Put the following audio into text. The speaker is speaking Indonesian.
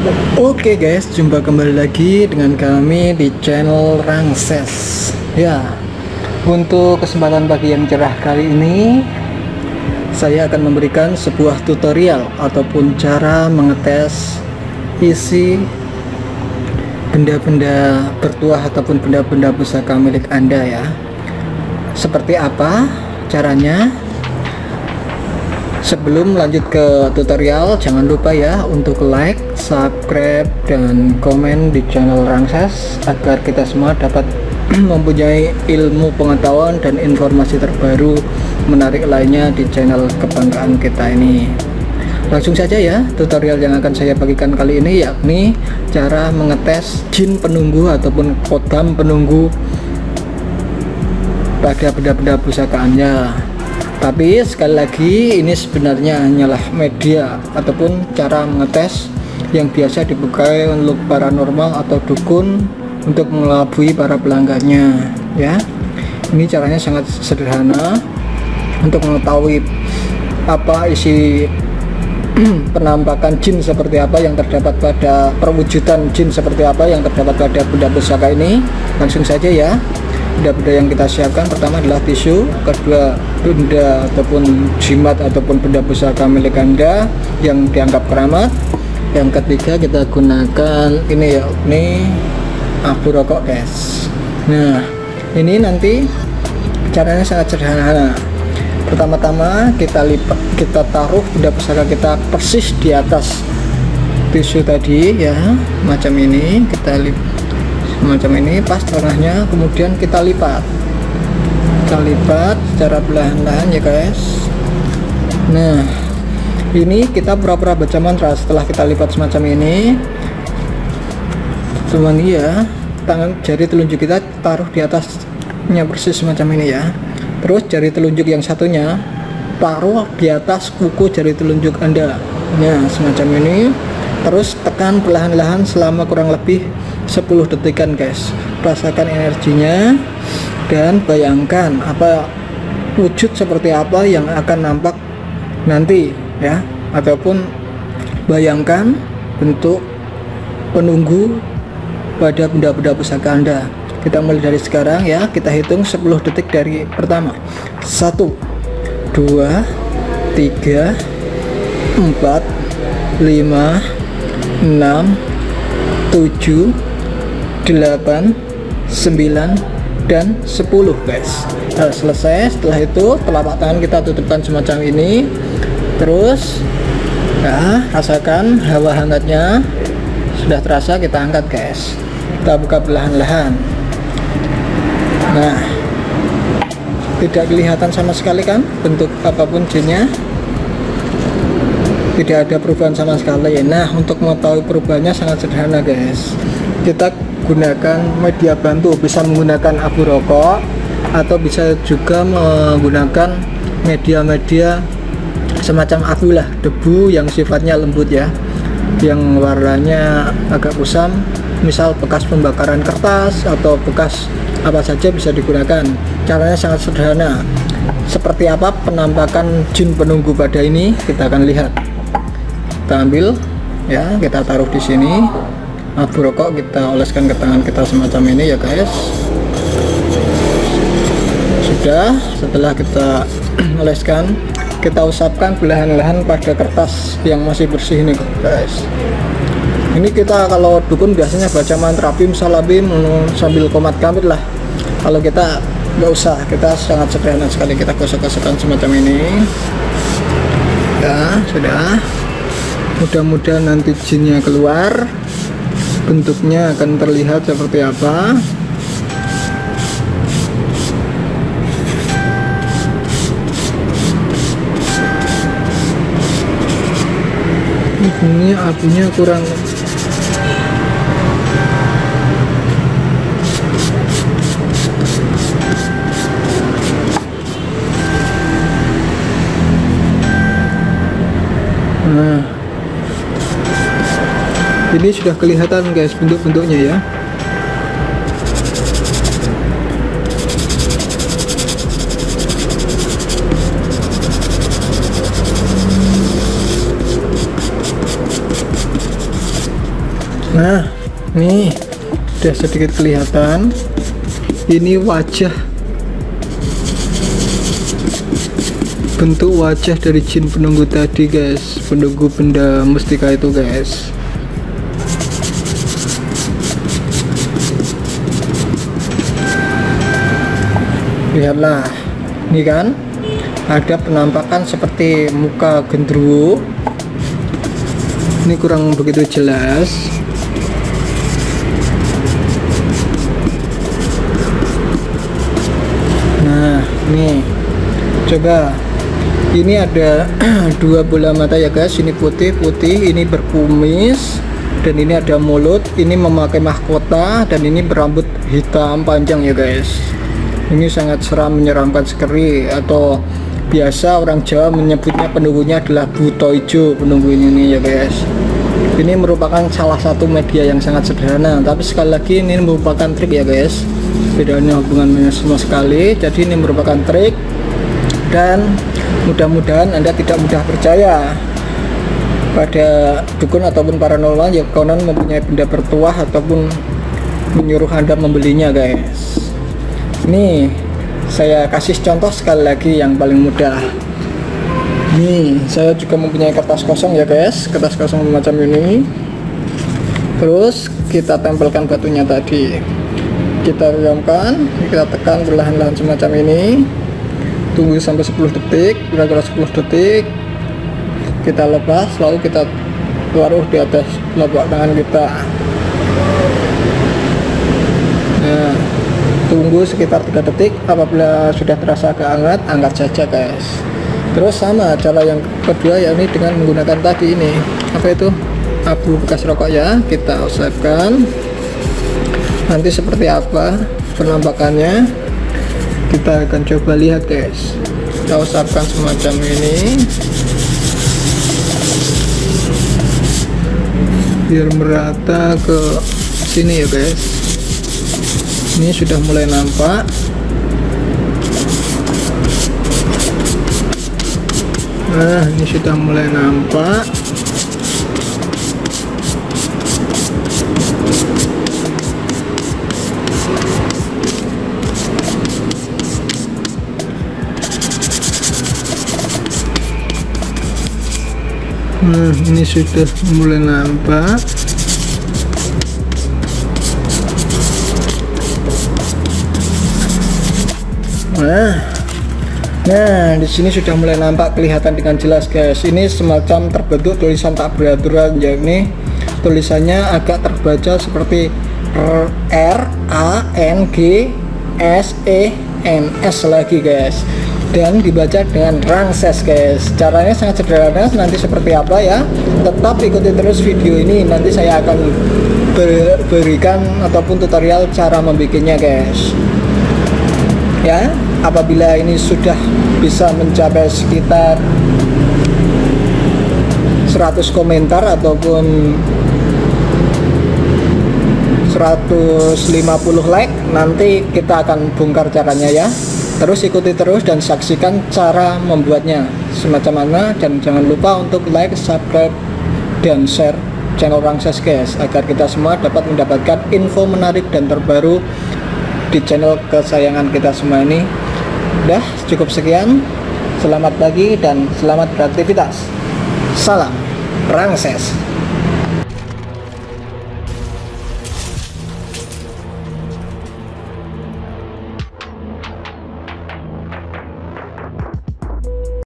Oke guys, jumpa kembali lagi dengan kami di channel Rangses. Ya, untuk kesempatan pagi yang cerah kali ini, saya akan memberikan sebuah tutorial ataupun cara mengetes isi benda-benda bertuah ataupun benda-benda pusaka milik Anda ya. Seperti apa caranya? Sebelum lanjut ke tutorial, jangan lupa ya untuk like, subscribe, dan komen di channel Rangses agar kita semua dapat mempunyai ilmu pengetahuan dan informasi terbaru menarik lainnya di channel kebanggaan kita ini. Langsung saja ya, tutorial yang akan saya bagikan kali ini yakni cara mengetes jin penunggu ataupun kodam penunggu pada benda-benda pusaka Anda. Tapi sekali lagi, ini sebenarnya hanyalah media ataupun cara mengetes yang biasa dipakai untuk paranormal atau dukun untuk mengelabui para pelanggannya ya. Ini caranya sangat sederhana untuk mengetahui apa isi penampakan jin seperti apa yang terdapat pada perwujudan jin seperti apa yang terdapat pada benda pusaka ini. Langsung saja ya. Benda-benda yang kita siapkan pertama adalah tisu, kedua benda ataupun jimat ataupun benda pusaka milik Anda yang dianggap keramat, yang ketiga kita gunakan ini ya, ini abu rokok guys. Nah ini nanti caranya sangat sederhana. Pertama-tama kita taruh benda pusaka kita persis di atas tisu tadi ya, macam ini. Kita lipat macam ini pas tengahnya, kemudian kita lipat secara perlahan-lahan ya guys. Nah ini kita pura-pura baca mantra. Setelah kita lipat semacam ini, teman ya, tangan jari telunjuk kita taruh di atasnya persis semacam ini ya. Terus jari telunjuk yang satunya taruh di atas kuku jari telunjuk Anda. Nah semacam ini. Terus tekan perlahan-lahan selama kurang lebih 10 detikan guys. Rasakan energinya dan bayangkan apa wujud seperti apa yang akan nampak nanti ya, ataupun bayangkan bentuk penunggu pada benda-benda pusaka Anda. Kita mulai dari sekarang ya, kita hitung 10 detik dari pertama. 1 2 3 4 5 6 7 8 9 dan 10 guys. Nah, selesai. Setelah itu telapak tangan kita tutupkan semacam ini. Terus ya, rasakan hawa hangatnya. Sudah terasa, kita angkat guys. Kita buka perlahan-lahan. Nah tidak kelihatan sama sekali kan bentuk apapun jinnya, tidak ada perubahan sama sekali. Nah untuk mengetahui perubahannya sangat sederhana guys. Kita gunakan media bantu, bisa menggunakan abu rokok atau bisa juga menggunakan media-media semacam abu lah, debu yang sifatnya lembut ya, yang warnanya agak kusam, misal bekas pembakaran kertas atau bekas apa saja bisa digunakan. Caranya sangat sederhana. Seperti apa penampakan jin penunggu pada ini kita akan lihat. Kita ambil ya, kita taruh di sini. Abu rokok kita oleskan ke tangan kita semacam ini ya guys. Sudah, setelah kita oleskan, kita usapkan perlahan-lahan pada kertas yang masih bersih ini guys. Ini kita kalau dukun biasanya baca mantra bim salabim sambil komat kamit lah. Kalau kita nggak usah, kita sangat sederhana sekali. Kita gosok-gosokkan semacam ini ya. Sudah, mudah-mudahan nanti jinnya keluar, bentuknya akan terlihat seperti apa. Ini apinya kurang. Nah ini sudah kelihatan guys bentuk-bentuknya ya. Nih udah sedikit kelihatan, ini wajah, bentuk wajah dari jin penunggu tadi guys, penunggu benda mustika itu guys. Lihatlah, ini kan ada penampakan seperti muka gendruwo. Ini kurang begitu jelas. Nah, ini coba, ini ada dua bola mata ya guys. Ini putih-putih, ini berkumis, dan ini ada mulut. Ini memakai mahkota, dan ini berambut hitam panjang ya guys. Ini sangat seram, menyeramkan sekali, atau biasa orang Jawa menyebutnya penunggunya adalah buto ijo. Penunggu ini ya guys, ini merupakan salah satu media yang sangat sederhana, tapi sekali lagi ini merupakan trik ya guys, tidak ada hubungannya sama sekali. Jadi ini merupakan trik, dan mudah-mudahan Anda tidak mudah percaya pada dukun ataupun paranormal yang konon mempunyai benda bertuah ataupun menyuruh Anda membelinya guys. Nih saya kasih contoh sekali lagi yang paling mudah. Nih saya juga mempunyai kertas kosong ya guys, kertas kosong macam ini. Terus kita tempelkan batunya tadi, kita diamkan, kita tekan perlahan-lahan semacam ini, tunggu sampai 10 detik, kira-kira 10 detik, kita lepas, lalu kita taruh di atas telapak tangan kita. Nah, tunggu sekitar 3 detik. Apabila sudah terasa agak hangat, angkat saja guys. Terus sama cara yang kedua, yakni dengan menggunakan tadi ini, apa itu, abu bekas rokok ya, kita usapkan. Nanti seperti apa penampakannya kita akan coba lihat guys. Kita usapkan semacam ini biar merata ke sini ya guys. Ini sudah mulai nampak. Nah, ini sudah mulai nampak. Nah, ini sudah mulai nampak. Nah, di sini sudah mulai nampak, kelihatan dengan jelas guys. Ini semacam terbentuk tulisan tak beraturan, yakni tulisannya agak terbaca seperti RANGSENS lagi guys, dan dibaca dengan Rangses guys. Caranya sangat sederhana, nanti seperti apa ya, tetap ikuti terus video ini, nanti saya akan berikan ataupun tutorial cara membuatnya guys ya. Apabila ini sudah bisa mencapai sekitar 100 komentar ataupun 150 like, nanti kita akan bongkar caranya ya. Terus ikuti terus dan saksikan cara membuatnya semacam mana, dan jangan lupa untuk like, subscribe, dan share channel Rangses guys, agar kita semua dapat mendapatkan info menarik dan terbaru di channel kesayangan kita semua ini. Udah cukup sekian, selamat pagi dan selamat beraktivitas. Salam Rangses.